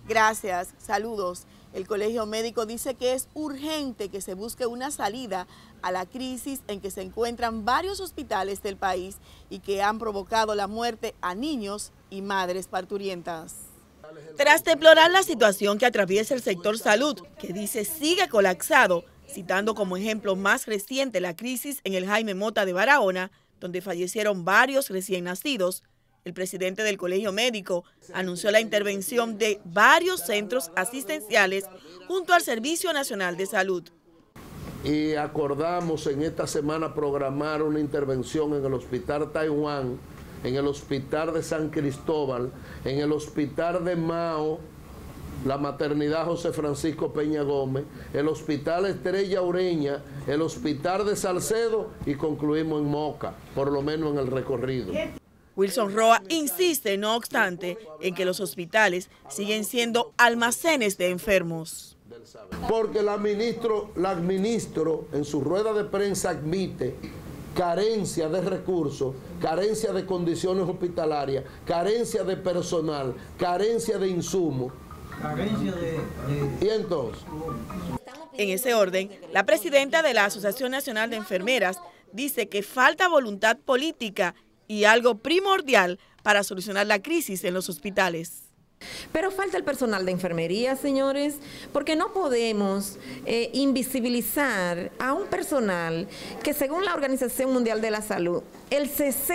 Gracias, saludos. El Colegio Médico dice que es urgente que se busque una salida a la crisis en que se encuentran varios hospitales del país y que han provocado la muerte a niños y madres parturientas. Tras deplorar la situación que atraviesa el sector salud, que dice sigue colapsado, citando como ejemplo más reciente la crisis en el Jaime Mota de Barahona, donde fallecieron varios recién nacidos, el presidente del Colegio Médico anunció la intervención de varios centros asistenciales junto al Servicio Nacional de Salud. Y acordamos en esta semana programar una intervención en el Hospital Taiwán, en el Hospital de San Cristóbal, en el Hospital de Mao, la Maternidad José Francisco Peña Gómez, el Hospital Estrella Ureña, el Hospital de Salcedo y concluimos en Moca, por lo menos en el recorrido. Wilson Roa insiste, no obstante, en que los hospitales siguen siendo almacenes de enfermos. Porque la ministro en su rueda de prensa admite carencia de recursos, carencia de condiciones hospitalarias, carencia de personal, carencia de insumos. ¿Y entonces? En ese orden, la presidenta de la Asociación Nacional de Enfermeras dice que falta voluntad política y algo primordial para solucionar la crisis en los hospitales. Pero falta el personal de enfermería, señores, porque no podemos invisibilizar a un personal que según la Organización Mundial de la Salud, el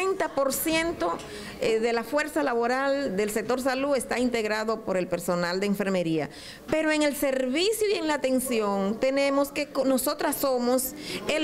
60% de la fuerza laboral del sector salud está integrado por el personal de enfermería. Pero en el servicio y en la atención tenemos que, nosotras somos el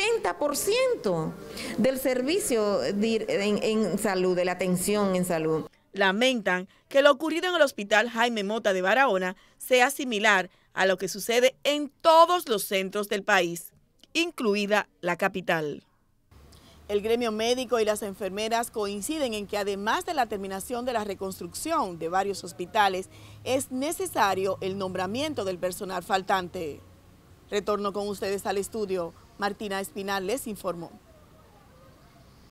80% del servicio en salud, de la atención en salud. Lamentan que lo ocurrido en el Hospital Jaime Mota de Barahona sea similar a lo que sucede en todos los centros del país, incluida la capital. El gremio médico y las enfermeras coinciden en que además de la terminación de la reconstrucción de varios hospitales, es necesario el nombramiento del personal faltante. Retorno con ustedes al estudio. Martina Espinal les informó.